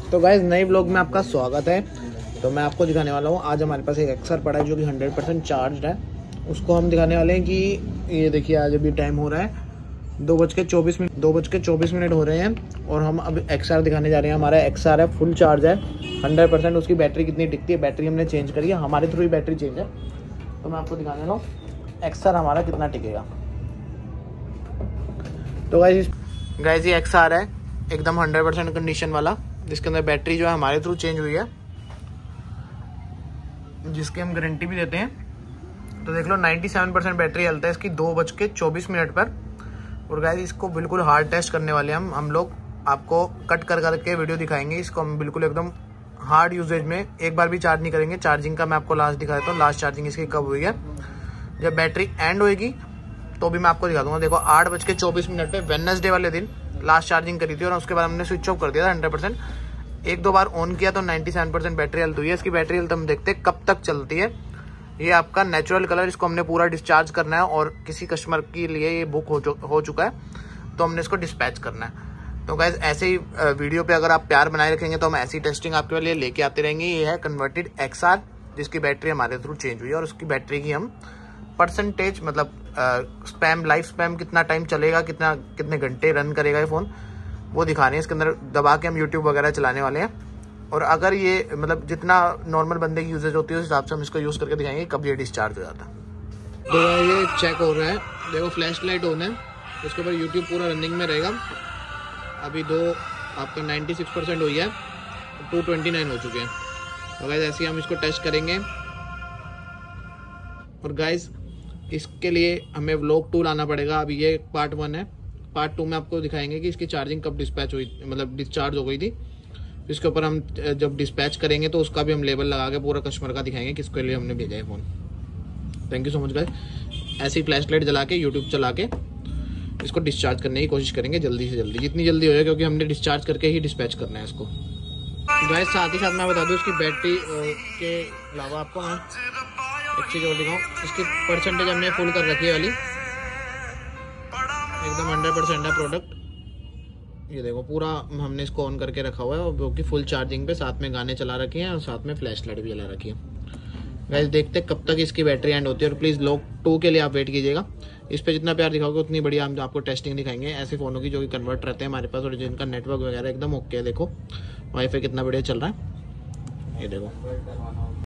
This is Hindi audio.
तो गाइस नए व्लॉग में आपका स्वागत है। तो मैं आपको दिखाने वाला हूँ, आज हमारे पास एक एक्सर पड़ा है जो कि 100% चार्ज है। उसको हम दिखाने वाले हैं कि ये देखिए आज अभी टाइम हो रहा है 2:24 हो रहे हैं और हम अब एक्सआर दिखाने जा रहे हैं। हमारा एक्सआर है, फुल चार्ज है 100%। उसकी बैटरी कितनी टिकती है, बैटरी हमने चेंज करी है, हमारे थ्रू ही बैटरी चेंज है। तो मैं आपको दिखाने वाला हूँ एक्सआर हमारा कितना टिकेगा। तो गाइस ये एक्सआर है एकदम 100% कंडीशन वाला, जिसके अंदर बैटरी जो है हमारे थ्रू चेंज हुई है, जिसकी हम गारंटी भी देते हैं। तो देख लो 97% बैटरी चलता है इसकी 2:24 पर। और गाइस इसको बिल्कुल हार्ड टेस्ट करने वाले हैं हम लोग आपको कट कर करके वीडियो दिखाएंगे। इसको हम बिल्कुल एकदम हार्ड यूजेज में एक बार भी चार्ज नहीं करेंगे। चार्जिंग का मैं आपको लास्ट दिखा देता हूँ, लास्ट चार्जिंग इसकी कब हुई है। जब बैटरी एंड होएगी तो भी मैं आपको दिखा दूंगा। देखो 8:24 पे वेडनेसडे वाले दिन लास्ट चार्जिंग करी थी और उसके बाद हमने स्विच ऑफ कर दिया था 100%। एक दो बार ऑन किया तो 97% बैटरी हेल्थ हुई है। इसकी बैटरी हेल्थ हम देखते हैं कब तक चलती है। ये आपका नेचुरल कलर, इसको हमने पूरा डिस्चार्ज करना है और किसी कस्टमर के लिए ये बुक हो चुका है, तो हमने इसको डिस्पैच करना है। तो गाइज ऐसे ही वीडियो पे अगर आप प्यार बनाए रखेंगे तो हम ऐसी टेस्टिंग आपके लिए लेके आते रहेंगे। ये है कन्वर्टेड एक्सआर, जिसकी बैटरी हमारे थ्रू चेंज हुई है और उसकी बैटरी की हम परसेंटेज मतलब स्पैम लाइफ स्पैम कितना टाइम चलेगा, कितने घंटे रन करेगा ये फ़ोन, वो दिखा रहे हैं। इसके अंदर दबा के हम यूट्यूब वगैरह चलाने वाले हैं। और अगर ये मतलब जितना नॉर्मल बंदे की यूजेज होती है उस हिसाब से हम इसको यूज़ करके दिखाएंगे कब ये डिस्चार्ज हो जाता है। तो ये चेक हो रहा है, देखो फ्लैश लाइट ऑन है, उसके ऊपर यूट्यूब पूरा रनिंग में रहेगा। अभी आपका 96% हुई है, 229 हो चुके हैं। तो गाइस ऐसे ही हम इसको टेस्ट करेंगे। और गाइस इसके लिए हमें व्लॉग 2 लाना पड़ेगा। अभी ये पार्ट 1 है, पार्ट 2 में आपको दिखाएंगे कि इसकी चार्जिंग कब डिस्पैच हुई, मतलब डिस्चार्ज हो गई थी। इसके ऊपर हम जब डिस्पैच करेंगे तो उसका भी हम लेबल लगा के पूरा कस्टमर का दिखाएंगे किसके लिए हमने भेजा है phone. Thank you so much guys. ऐसी फ्लैश लाइट जला के यूट्यूब चला के इसको डिस्चार्ज करने की कोशिश करेंगे जल्दी से जल्दी, जितनी जल्दी हो जाए, क्योंकि हमने डिस्चार्ज करके ही डिस्पैच करना है इसको। गाइस साथ ही साथ मैं बता दूँ इसकी बैटरी के अलावा आपको मैं एक चीज़ और दिखाऊँ, इसकी परसेंटेज हमने फुल कर रखी है वाली, एकदम 100% है प्रोडक्ट। ये देखो पूरा हमने इसको ऑन करके रखा हुआ है और जो कि फुल चार्जिंग पे, साथ में गाने चला रखे हैं और साथ में फ्लैश लाइट भी जला रखी है। गाइस देखते हैं कब तक इसकी बैटरी एंड होती है। और प्लीज़ व्लॉग 2 के लिए आप वेट कीजिएगा। इस पे जितना प्यार दिखाओगे उतनी बढ़िया हम आपको टेस्टिंग दिखाएंगे ऐसे फ़ोनों की जो कि कन्वर्ट रहते हैं हमारे पास और जिनका नेटवर्क वगैरह एकदम ओके है। देखो वाईफाई कितना बढ़िया चल रहा है, ये देखो।